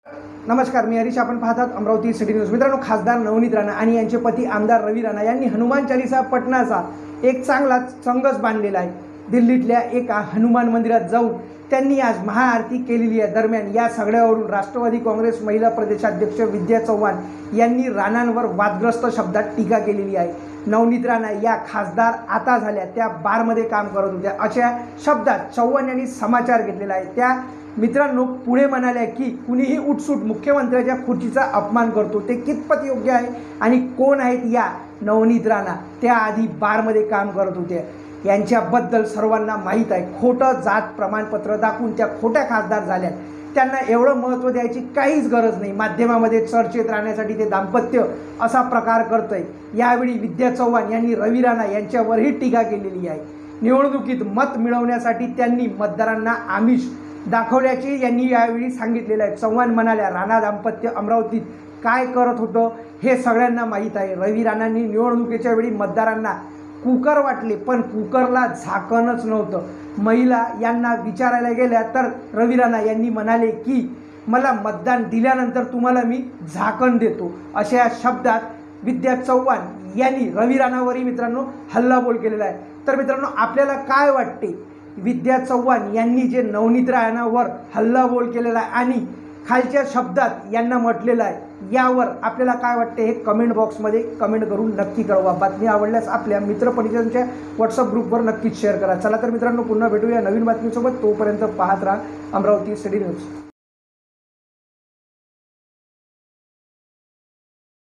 नमस्कार, मी हरीश. आपण पाहतात अमरावती सिटी न्यूज. मित्रांनो, खासदार नवनीत राणा आणि यांचे पती आमदार रवी राणा यांनी हनुमान चालीसा पठणाचा एक चांगला संघच बांधलेला आहे. दिल्लीतल्या एका हनुमान मंदिरात जाऊन त्यांनी आज महाआरती केलेली आहे. दरम्यान या सगळ्यावरून राष्ट्रवादी काँग्रेस महिला प्रदेशाध्यक्ष विद्या चव्हाण यांनी राणांवर वादग्रस्त शब्दात टीका केलेली आहे. नवनीत राणा या खासदार आता झाल्या, त्या बारमध्ये काम करत होत्या, अशा शब्दात चव्हाण यांनी समाचार घेतलेला आहे. त्या मित्रांनो पुढे म्हणाल्या की कुणीही उठसूट मुख्यमंत्र्याच्या खुर्चीचा अपमान करतो, ते कितपत योग्य आहे आणि कोण आहेत या नवनीत राणा? त्या आधी बारमध्ये काम करत होत्या. यांच्याबद्दल सर्वांना माहीत आहे. खोटं जात प्रमाणपत्र दाखवून त्या खोट्या खासदार झाल्या. त्यांना एवढं महत्त्व द्यायची काहीच गरज नाही. माध्यमामध्ये चर्चेत राहण्यासाठी ते दाम्पत्य असा प्रकार करतंय. यावेळी विद्या चव्हाण यांनी रवी राणा यांच्यावरही टीका केलेली आहे. निवडणुकीत मत मिळवण्यासाठी त्यांनी मतदारांना आमिष दाखवल्याचे यांनी यावेळी सांगितलेलं आहे. चव्हाण म्हणाल्या, राणा दाम्पत्य अमरावतीत काय करत होतं हे सगळ्यांना माहीत आहे. रवी राणांनी निवडणुकीच्या वेळी मतदारांना कुकर वाटले, पण कुकरला झाकणच नव्हतं. महिला यांना विचारायला गेल्या तर रवी राणा यांनी म्हणाले की मला मतदान दिल्यानंतर तुम्हाला मी झाकण देतो, अशा शब्दात विद्या चव्हाण यांनी रवी राणावरही मित्रांनो हल्लाबोल केलेला आहे. तर मित्रांनो, आपल्याला काय वाटते? विद्या चव्हाण यांनी जे नवनीत राणावर हल्लाबोल केलेला आहे आणि खालच्या शब्दात यांना म्हटलेलं आहे, यावर आपल्याला काय वाटते हे कमेंट बॉक्समध्ये कमेंट करून नक्की कळवा. बातमी आवडल्यास आपल्या मित्रपरिजनांच्या व्हॉट्सअप ग्रुपवर नक्कीच शेअर करा. चला तर मित्रांनो, पुन्हा भेटूया नवीन बातमीसोबत. तोपर्यंत पाहत राहा अमरावती सिटी न्यूज.